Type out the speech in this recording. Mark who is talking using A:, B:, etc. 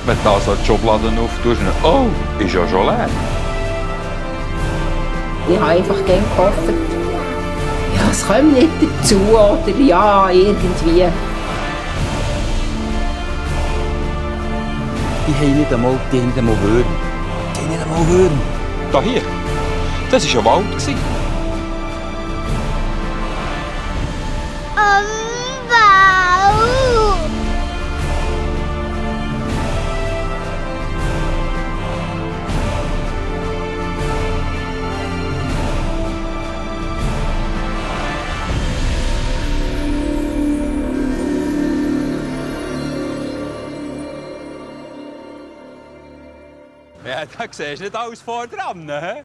A: Wenn du also die Schubladen auftust, oh, ist ja schon leer.
B: Ich habe einfach gerne gehofft, ja, es kommt nicht dazu oder ja, irgendwie.
C: Die haben nicht einmal Würm. Die haben nicht einmal Würm.
A: Da hier, das war ein Wald. Ja, da siehst du nicht alles vor dran. He?